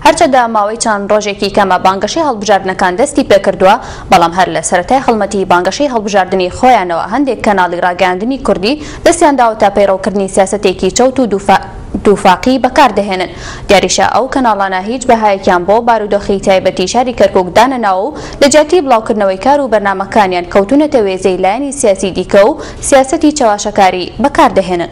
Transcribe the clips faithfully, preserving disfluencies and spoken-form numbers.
هەرچەندە ماوەی چەند ڕۆژێکی کەمە بانگەشەی هەڵبژاردنەکان دەستی پێکردووە، بەڵام هەر لە سەرەتای هەڵمەتی بانگەشەی هەڵبژاردننی خۆیانەوە هەندێک کەناڵی ڕاگەیاندنی کوردی دەستیان داوەتە پەیڕەوکردنی سیاسەتێکی چەوت و دووفاقی بەکاردەهێنن. دیاریشە ئەو کەناڵانە هیچ بەهایەکیان بۆ بارودۆخی تایبەتی شاری کەرکوک دانەناوە و لە جیاتی بڵاوکردنەوەی کار و بەرنامەکانیان کەوتونەتە وێزەی لایەنی سیاسی دیکە و سیاسەتی چاواشەکاری بەکاردەهێنن.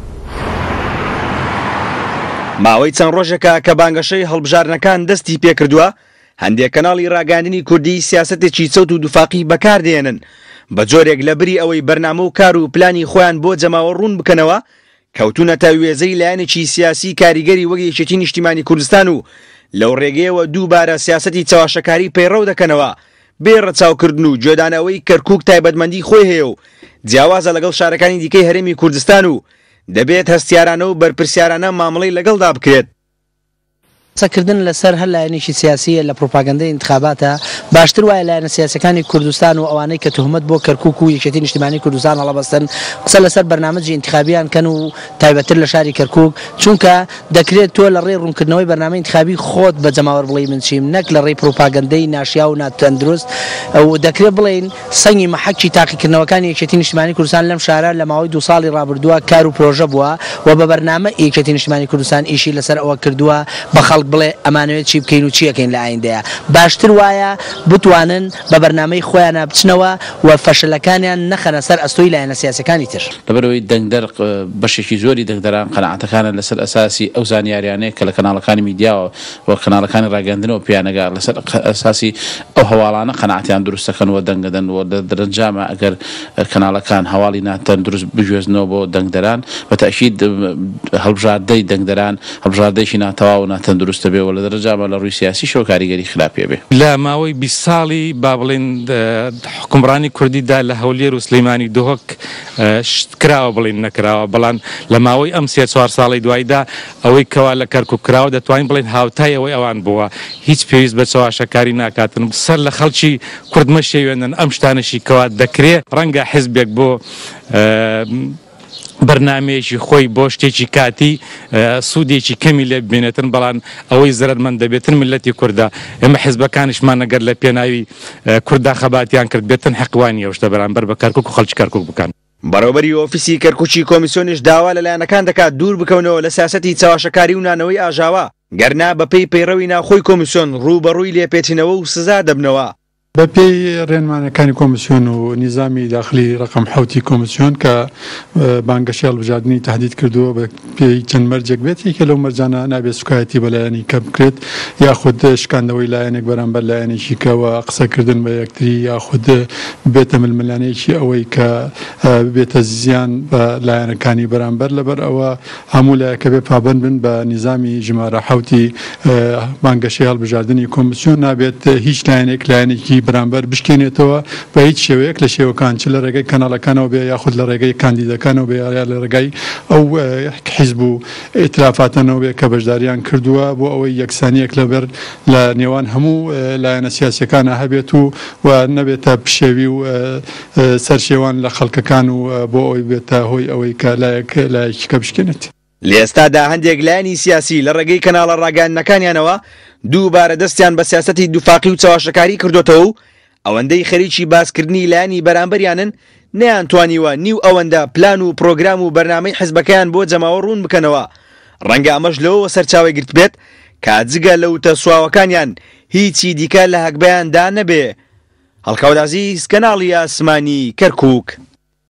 ماوەی چەند ڕۆژێکە کە بانگەشەی هەڵبژاردنەکان دەستی پێکردووە، هەندێک کەناڵی ڕاگەاندنی کوردی سیاسەتێکی چەوت و دووفاقی بەکاردێنن بە جۆرێک لە بری ئەوەی بەرنامە و کار و پلانی خۆیان بۆ جەماوە ڕوون بکەنەوە، کەوتونەتە وێزەی لایەنێکی سیاسی کاریگەری وەک یەکێتی نیشتیمانی کوردستان و لەو ڕێگەیەوە دووبارە سیاسەتی چاواشەکاری پەیڕەو دەکەنەوە بێ ڕەچاوکردن و جێدانەوەی کەرکوک تایبەتمەندی خۆی هەیە و جیاوازە لەگەڵ شارەکانی دیکەی هەرێمی کوردستان و دەبێت هەستیارانە و بەرپرسیارانە مامەڵەی لەگەڵدا بکرێت. قسەکردن لەسەر هەر لایەنێکی سیاسیە لە پرۆپاگەندەی انتخاباتە باشتر وایە لایەنە سیاسەکانی کوردستان و ئەوانەی کە تهمەت بۆ کەرکوک و یەکێتی نیشتیمانی کوردستان هەڵەبەستن قسە لەسەر بەرنامەجی انتخابیان کەن و تایبەتتر لە شاری کەرکوک، چونکە دەکرێت تۆ لە ڕێی ڕوونکردنەوەی بەرنامەی انتخابی خۆت بە جەماوەر بڵێ من چیم، نەک لە ڕێی پرۆپاگەندەی ناشیا و ناتەندروست. و دەکرێت بڵێن سەنگی مەحەکی تاقیکردنەوەکانی یەکێتی نیشتیمانی کوردستان لەم شارە لە ماوەی دو ساڵی ڕابردووە کار و پرۆژە بووە و بە بەرنامە یەکێتی نیشتیمانی کوردستان ئیشی لەسەر ئەوە کردووە بە خەڵک بڵێ ئەمانەوێت چی بکەین و چیەکەین لە ئایندەیە. باشتر وایە بتوانن بە بەرنامەی خۆیانە بچنەوە و فەشلەکانیان نەخەنە سەر ئەستۆی لایەنە سیاسەکانی تر. لەبەرەوەی دەنگدەر بەشێکی زۆری دەنگدەران قەناعەتەکانە لەسەر ئەساسی ئەو زانیاریانەیە کە لە کەناڵەکانی میدیا و کەناڵەکانی ڕاگەاندنەوە پیانەگار لەسەر ئەساسی ئەو هەواڵانە قەناعەتیان دروستەکەنەوە دەنگدەن و دەرەنجامە ئەگەر کەناڵەکان هەواڵی ناتەندروست بژێزنەوە بۆ دەنگدەران بەتەئکید هەڵبژاردەی دەنگدەران هەڵبژاردەیەکی ناتەواو و ناتەندروستە بێ و لە دەرەنجامە لە ڕووی سیاسی شەو کاریگەری خراپێ بێ. لە ماوەی بیست ساڵی با بڵێن حکومڕانی کوردیدا لە هەولێر و سلەیمانی دۆهۆک کراوە بڵێن نەکراوە، بەڵام لە ماوەی ئەم سێ چوار ساڵی دوایدا ئەوەی کەوا لە کەرکوک کراوە دەتوانین بڵێن هاوتای ئەوەی ئەوان بووە، هیچ پێویست بە چاواشەکاری ناکاتن سەر لە خەڵکی کوردمە شێوێنن ئەم شتانەشی کەوا دەکرێت ڕەنگە حیزبێک بۆ بەرنامەیەکی خۆی بۆ شتێکی کاتی سوودێکی کەمی لێ ببێنێتن، بەڵام ئەوەی زەرمەند دەبێتن ملەتی کووردا. ئێمە حیزبەکانیشمان ئەگەر لە پێناوی کووردا خەباتیان کرد بێتن حەقوانی ئەو شتە بەرامبەر بە کەرکوک و خەڵکی کەرکوک بکەن. بەڕێوەبەری ئۆفیسی کەرکوچی کۆمیسیۆنیش داوا لەلایەنەکان دەکات دوور بکەونەوە لە سیاسەتی چاواشەکاری و نانەوەی ئاژاوە، گەرنا بەپێی پەیڕەوی ناوخۆی کۆمیسیۆن ڕووبەڕووی لێپێچینەوە و سزا دەبنەوە. بەپێی ڕێنمانەکانی کۆمیسیۆن و نیزامی داخلی ڕقم حوتی کۆمیسیۆن کە بانگەشی هەڵبژاردننی تهدید کردووە بە پێی چەند مەرجێک بێت، یەکێ لەو مەرجانە نابێت سوکایەتی بە لایەنی کە بکرێت یاخود شکاندەوەی لایەنێک بەرامبەر لایەنێکی کەوە قسەکردن بە یەکتری یاخود بێتە ململانەیەکی ئەوەی کە بێتە زیان بە لایەنەکانی بەرامبەر. لەبەر ئەوە هەموو لایەکە بێ پابند بن بە نیزامی ژمارە حوتی بانگەشی هەڵبژاردننی کۆمیسیۆن، نابێت هیچ لایەنێک لایەنێکی بەرامبەر بشکێنێتەوە بە هیچ شێوەیەک لە شێوەکان چ لە ڕێگەی کەناڵەکانەوە بێ یاخود لە ڕێگەی کاندیدەکانەوە بێ یا لە ڕێگای ئەو حیزب و ئێتلافاتەنەوە بێ کە بەشداریان کردووە بۆ ئەوەی یەکسانیەک لەبەر لە نێوان هەموو لایەنە سیاسیەکانە هەبێت و و نەبێتە پشێوی و سەرشێوان لە خەڵکەکان و بۆ ئەوەی بێتە هۆی ئەوەی کە لایەک لایەکیکە بشکێنێت. لە ئێستادا هەندێک لایەنی سیاسی لە ڕێگەی کەناڵە ڕاگەاندنەکانیانەوە دووبارە دەستیان بە سیاسەتی دووفاقی و چاواشەکاری کردوتەوە و ئەوەندەی خەریکی باسکردنی لایەنی بەرامبەریانن نەیانتوانیوە نیو ئەوەندە پلان و پرۆگرام و بەرنامەی حیزبەکەیان بۆ جەماوە ڕوون بکەنەوە. ڕەنگە ئەمەش لەوەوە سەرچاوی گرت بێت کە جگە لەو تەسواوەکانیان هیچی دیکە لە هەکبەیاندا نەبێ. هەڵکەوت عزیز، کەناڵی ئاسمانی کەرکوک.